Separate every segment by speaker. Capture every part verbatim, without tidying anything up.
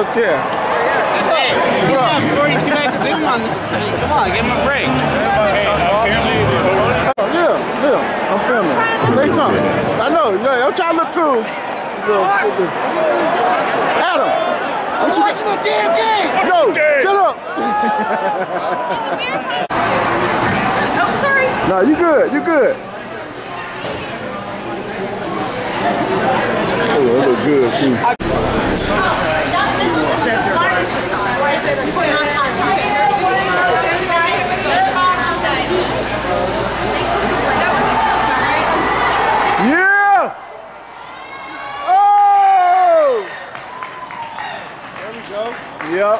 Speaker 1: Yeah.
Speaker 2: Hey, he's got forty-two X zoom on this thing. Come on, give him a break.
Speaker 1: Yeah, yeah, I'm filming. Say something. I know, yeah, I'm trying to look cool. Adam!
Speaker 3: I'm watching the damn game!
Speaker 1: No, shut up!
Speaker 3: Oh, sorry.
Speaker 1: No, you good, you good. Oh, that look good too. Yeah! Oh! There we go. Yep.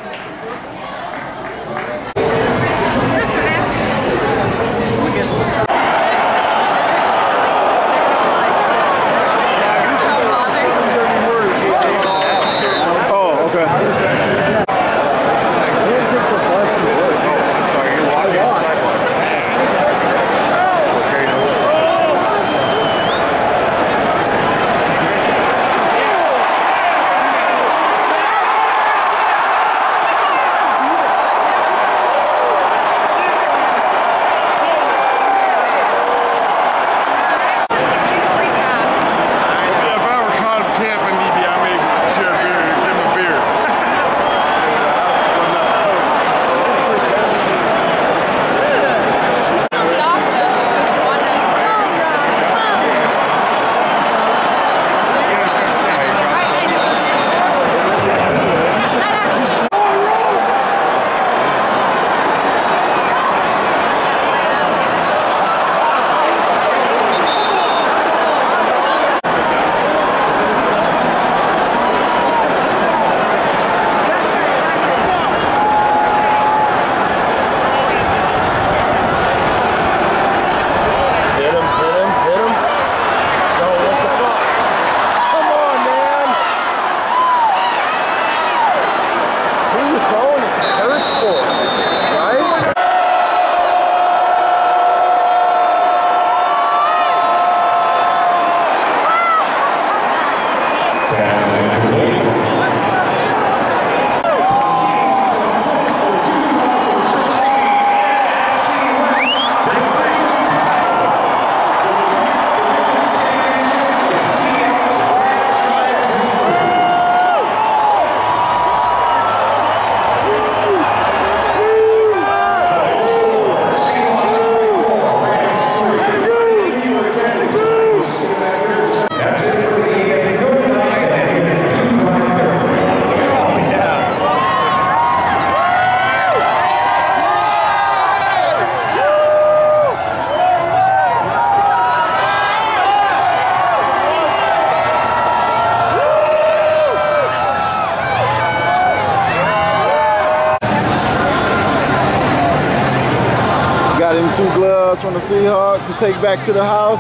Speaker 1: Got him two gloves from the Seahawks to take back to the house.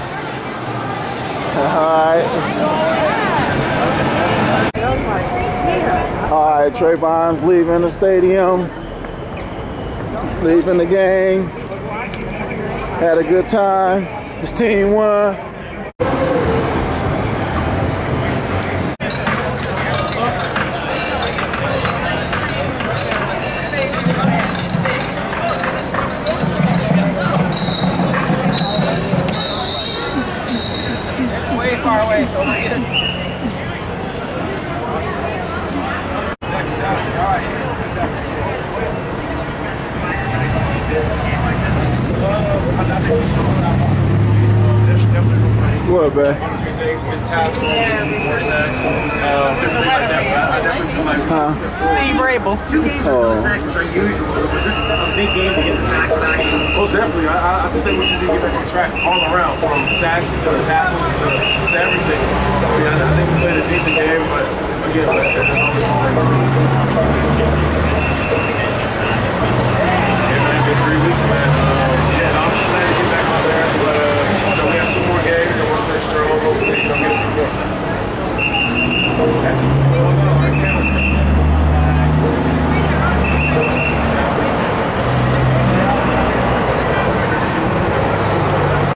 Speaker 1: Alright. Alright, Trayvon's leaving the stadium. Leaving the game. Had a good time. His team won.
Speaker 3: Far away, so it's good.
Speaker 1: What, man?
Speaker 4: His tackles, more sacks, uh, everything like that. I definitely feel like
Speaker 1: huh?
Speaker 3: Steve Rabel.
Speaker 1: Oh.
Speaker 4: A big game to get the sacks back. Most definitely. I, I just think we just need to get back on track all around, from sacks to tackles to, to everything. I mean, I, I think we played a decent game, but again, like I said,